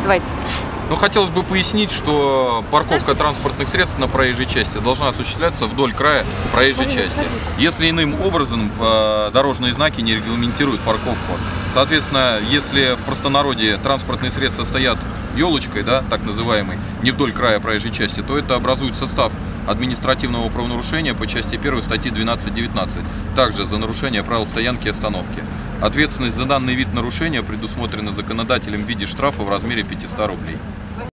Давайте. Ну, хотелось бы пояснить, что парковка транспортных средств на проезжей части должна осуществляться вдоль края проезжей части. Если иным образом дорожные знаки не регламентируют парковку. Соответственно, если в простонародье транспортные средства стоят елочкой, да, так называемой, не вдоль края проезжей части, то это образует состав административного правонарушения по части 1 статьи 12.19, также за нарушение правил стоянки и остановки. Ответственность за данный вид нарушения предусмотрена законодателем в виде штрафа в размере 500 рублей.